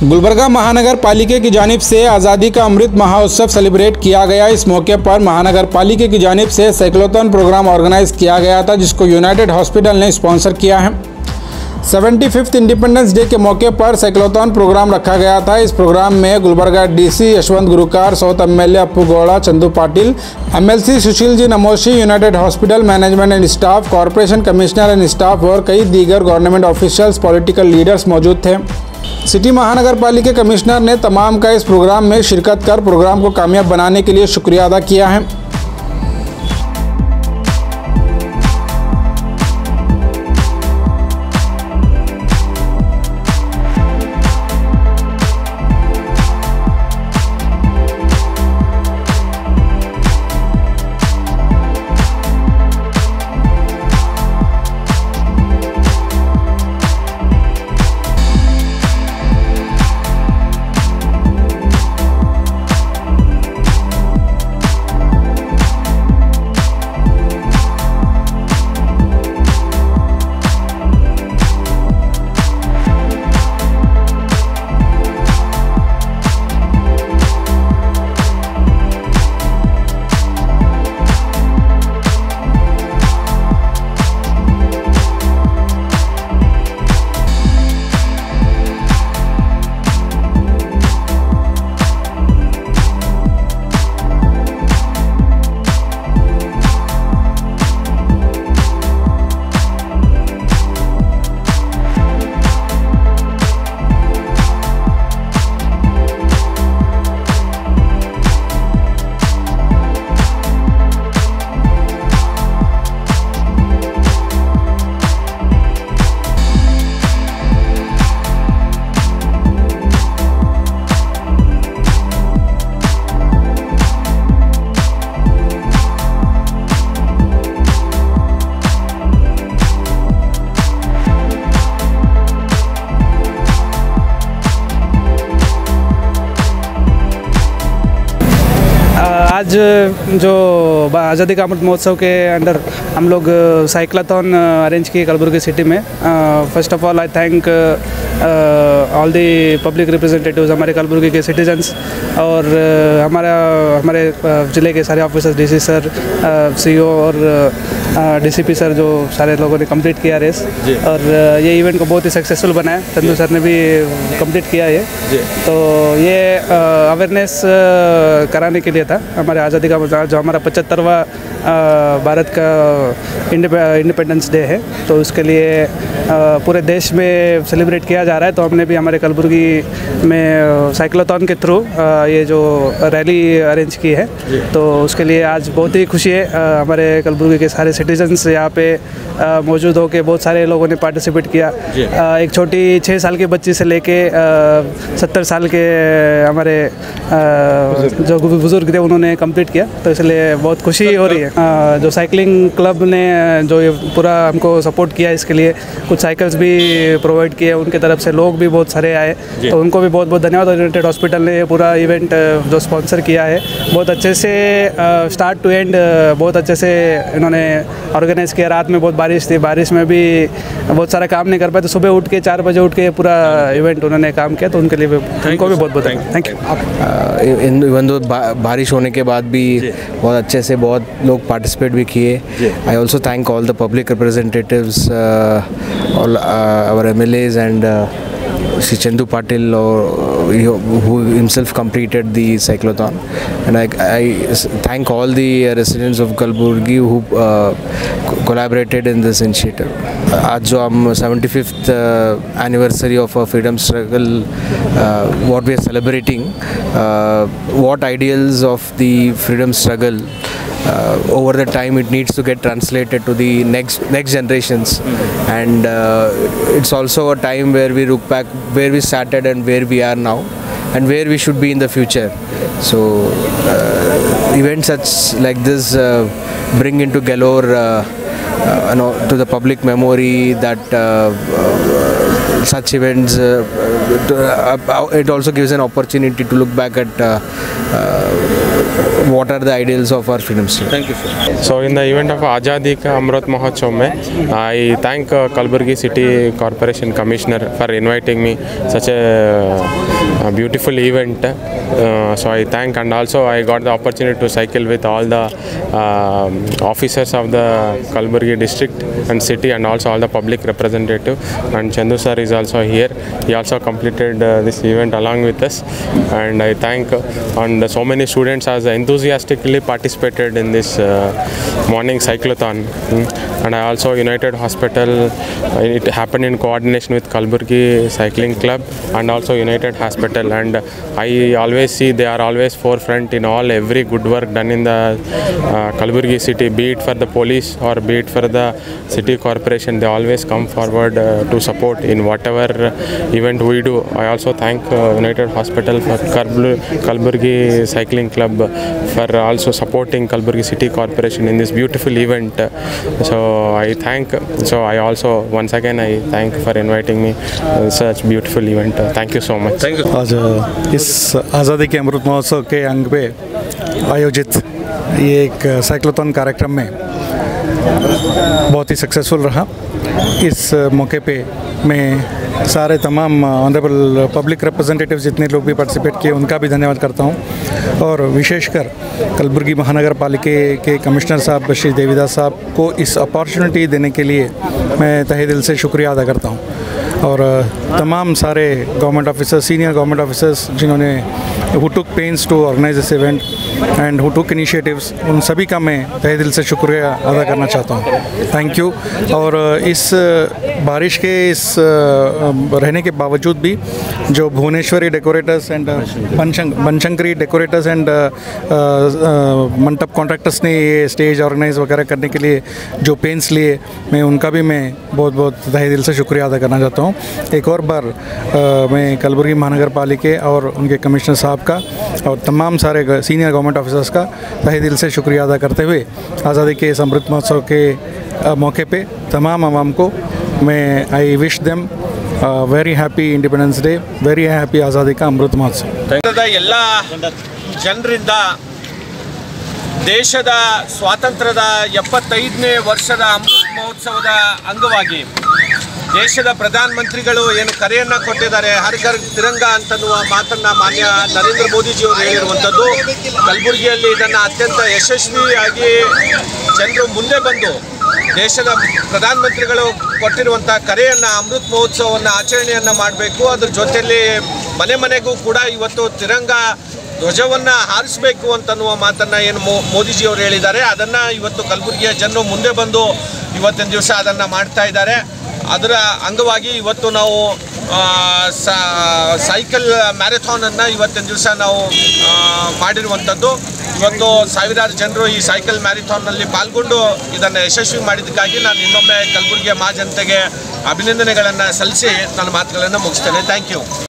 गुलबर्गा महानगर पालिका की जानिब से आज़ादी का अमृत महोत्सव सेलिब्रेट किया गया। इस मौके पर महानगर पालिका की जानिब से साइक्लोथॉन प्रोग्राम ऑर्गेनाइज किया गया था, जिसको यूनाइटेड हॉस्पिटल ने स्पॉन्सर किया है। 75th इंडिपेंडेंस डे के मौके पर साइक्लोथॉन प्रोग्राम रखा गया था। इस प्रोग्राम में Gulbarga DC Yashwant Gurukar, south MLA Appu Gowda, Chandu Patil, MLC Sushil ji Namoshi, united hospital management and staff, corporation commissioner and staff और कई दीगर गवर्नमेंट ऑफिशियल्स, पॉलिटिकल लीडर्स मौजूद थे। सिटी महानगर पालिका कमिश्नर ने तमाम का इस प्रोग्राम में शिरकत कर प्रोग्राम को कामयाब बनाने के लिए शुक्रिया अदा किया है। आज जो आज़ादी का अमृत महोत्सव के अंडर हम लोग साइक्लोथॉन अरेंज किए कलबुर्गी सिटी में। First of all I thank all the public representatives, हमारे कलबुर्गी के सिटीजन्स और हमारे ज़िले के सारे ऑफिसर्स, डीसी सर, सीईओ और डीसीपी सर, जो सारे लोगों ने कंप्लीट किया रेस और ये इवेंट को बहुत ही सक्सेसफुल बनाया। चंदू सर ने भी कंप्लीट किया ये, तो ये अवेयरनेस कराने के लिए था। हमारे आज़ादी का जो हमारा 75वां भारत का इंडिपेंडेंस डे है, तो उसके लिए पूरे देश में सेलिब्रेट किया जा रहा है। तो हमने भी हमारे कलबुर्गी में साइक्लोथॉन के थ्रू ये जो रैली अरेंज की है, तो उसके लिए आज बहुत ही खुशी है। हमारे कलबुर्गी के सारे सिटीजन्स यहाँ पे मौजूद होकर बहुत सारे लोगों ने पार्टिसिपेट किया। एक छोटी 6 साल की बच्ची से लेके 70 साल के हमारे जो बुजुर्ग थे, उन्होंने कंप्लीट किया, तो इसलिए बहुत खुशी हो रही है। जो साइकिलिंग क्लब ने जो ये पूरा हमको सपोर्ट किया, इसके लिए कुछ साइकिल्स भी प्रोवाइड किए, उनके तरफ से लोग भी बहुत सारे आए, तो उनको भी बहुत बहुत धन्यवाद। यूनाइटेड हॉस्पिटल ने पूरा इवेंट जो स्पॉन्सर किया है, बहुत अच्छे से स्टार्ट टू एंड बहुत अच्छे से इन्होंने ऑर्गेनाइज़ किया। रात में बहुत बारिश थी, बारिश में भी बहुत सारा काम नहीं कर पाए, तो सुबह उठ के 4 बजे उठ के पूरा इवेंट उन्होंने काम किया, तो उनके लिए उनको भी बहुत बहुत थैंक यू। इवन दो बारिश होने के बाद भी बहुत अच्छे से बहुत लोग पार्टिसिपेट भी किए। I also thank all the public representatives, all our MLAs and Sri Chandu Patil, who himself completed the cyclothon, and I thank all the residents of Kalburgi who collaborated in this initiative. आज जो हम 75th anniversary of our freedom struggle, what we are celebrating, what ideals of the freedom struggle over the time it needs to get translated to the next generations, and it's also a time where we look back where we started and where we are now and where we should be in the future. So events such like this bring into galore to the public memory that such events it also gives an opportunity to look back at what are the ideals of our freedom struggle. Thank you, sir. So in the event of Azadi Ka Amrit Mahotsav mein, I thank Kalburgi City Corporation Commissioner for inviting me such a beautiful event. So I thank, and also I got the opportunity to cycle with all the officers of the Kalaburagi district and city, and also all the public representative. And Chandu sir is also here. He also completed this event along with us, and I thank and so many students has enthusiastically participated in this morning cyclothon. And I also United Hospital, it happened in coordination with Kalaburagi Cycling Club and also United Hospital, and I always see they are always forefront in every good work done in the Kalaburagi city, be it for the police or be it for the city corporation. They always come forward to support in whatever event we do. I also thank United Hospital for Kalaburagi Cycling Club for also supporting Kalaburagi City Corporation in this beautiful event. So I thank, so I also once again I thank for inviting me such beautiful event. Thank you so much. Thank you. आज इस आज़ादी के अमृत महोत्सव के अंग पे आयोजित ये एक साइक्लोथॉन कार्यक्रम में बहुत ही सक्सेसफुल रहा। इस मौके पे मैं सारे तमाम ऑनरेबल पब्लिक रिप्रेजेंटेटिव्स जितने लोग भी पार्टिसिपेट किए उनका भी धन्यवाद करता हूँ, और विशेषकर कलबुर्गी महानगर पालिका के कमिश्नर साहब श्री देवीदास साहब को इस अपॉर्चुनिटी देने के लिए मैं तहे दिल से शुक्रिया अदा करता हूँ, और तमाम सारे government officers, senior government officers जिन्होंने who took pains to organize this event and who took initiatives, उन सभी का मैं तहे दिल से शुक्रिया अदा करना चाहता हूँ। Thank you. और इस बारिश के इस रहने के बावजूद भी जो Bhuvaneshwari decorators and Banashankari decorators and Mandap contractors ने ये स्टेज ऑर्गेनाइज वगैरह करने के लिए जो पेंस लिए, मैं उनका भी मैं बहुत बहुत तहे दिल से शुक्रिया अदा करना चाहता हूँ। एक और बार मैं कलबुर्गी महानगर पालिका और उनके कमिश्नर साहब का और तमाम सारे सीनियर गवर्नमेंट ऑफिसर्स का तहे दिल से शुक्रिया अदा करते हुए आज़ादी के इस अमृत महोत्सव के मौके पे तमाम आवाम को मैं I wish them very happy independence day, very happy आज़ादी का अमृत महोत्सव। ಎಲ್ಲ ಜನರಿಂದ ದೇಶದ ಸ್ವಾತಂತ್ರ್ಯದ 75ನೇ ವರ್ಷದ ಅಮೃತ ಮಹೋತ್ಸವದ ಅಂಗವಾಗಿ ದೇಶದ ಪ್ರಧಾನಮಂತ್ರಿಗಳು ಏನು ಕರೆಯನ್ನು ಕೊಟ್ಟಿದ್ದಾರೆ, ಹರ್ ಘರ್ ತಿರಂಗ ಅಂತನ್ನುವ ಮಾತನ್ನು ಮಾನ್ಯ ನರೇಂದ್ರ ಮೋದಿಜಿಯವರು ಹೇಳಿರುವಂಥದ್ದು, ಕಲಬುರಗಿಯಲ್ಲಿ ಇದನ್ನು ಅತ್ಯಂತ ಯಶಸ್ವಿಯಾಗಿ ಜನರು ಮುಂದೆ ಬಂದು ದೇಶದ ಪ್ರಧಾನಮಂತ್ರಿಗಳು ಕೊಟ್ಟಿರುವಂಥ ಕರೆಯನ್ನು ಅಮೃತ ಮಹೋತ್ಸವವನ್ನು ಆಚರಣೆಯನ್ನು ಮಾಡಬೇಕು, ಅದ್ರ ಜೊತೆಯಲ್ಲಿ ಮನೆ ಮನೆಗೂ ಕೂಡ ಇವತ್ತು ತಿರಂಗ ಧ್ವಜವನ್ನು ಹಾರಿಸಬೇಕು ಅಂತನ್ನುವ ಮಾತನ್ನು ಏನು ಮೋದಿಜಿಯವರು ಹೇಳಿದ್ದಾರೆ, ಅದನ್ನು ಇವತ್ತು ಕಲಬುರಗಿಯ ಜನರು ಮುಂದೆ ಬಂದು ಇವತ್ತಿನ ದಿವಸ ಅದನ್ನು ಮಾಡ್ತಾ ಇದ್ದಾರೆ। ಅದರ ಅಂಗವಾಗಿ ಇವತ್ತು ನಾವು ಸೈಕಲ್ ಮ್ಯಾರಥಾನನ್ನು ಇವತ್ತಿನ ದಿವಸ ನಾವು ಮಾಡಿರುವಂಥದ್ದು। ಇವತ್ತು ಸಾವಿರಾರು ಜನರು ಈ ಸೈಕಲ್ ಮ್ಯಾರಥಾನ್ನಲ್ಲಿ ಪಾಲ್ಗೊಂಡು ಇದನ್ನು ಯಶಸ್ವಿ ಮಾಡಿದ್ದಕ್ಕಾಗಿ ನಾನು ಇನ್ನೊಮ್ಮೆ ಕಲಬುರಗಿಯ ಮಹಾಜನತೆಗೆ ಅಭಿನಂದನೆಗಳನ್ನು ಸಲ್ಲಿಸಿ ನನ್ನ ಮಾತುಗಳನ್ನು ಮುಗಿಸ್ತೇನೆ। Thank you.